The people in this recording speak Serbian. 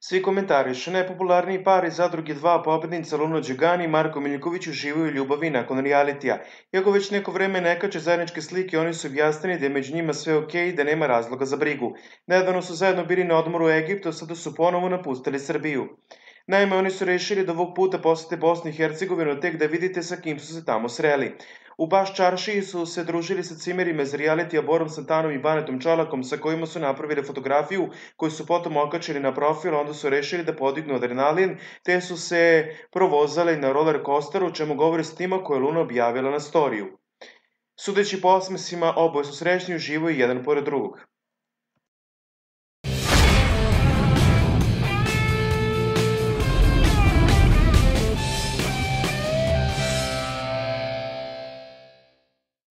Svi komentarišu, najpopularniji par iz Zadruge 2, pobednica Luna Đugani i Marko Miljković uživaju ljubavi nakon realitija. Iako već neko vreme ne kače zajedničke slike, oni su objasnili da je među njima sve okej i da nema razloga za brigu. Nedavno su zajedno bili na odmoru u Egiptu, a sada su ponovo napustili Srbiju. Naime, oni su rešili da ovog puta posete Bosnu i Hercegovinu, tek da vidite sa kim su se tamo sreli. U Baš Čaršiji su se družili sa cimerima iz realitija Borom Santanom i Banetom Čolakom, sa kojima su napravili fotografiju koju su potom okačili na profil, onda su rešili da podignu adrenalin, te su se provozali na roller coasteru, o čemu govori snimak koje je Luna objavila na storiju. Sudeći po osmesima, oboje su srećni i uživaju jedan pored drugog.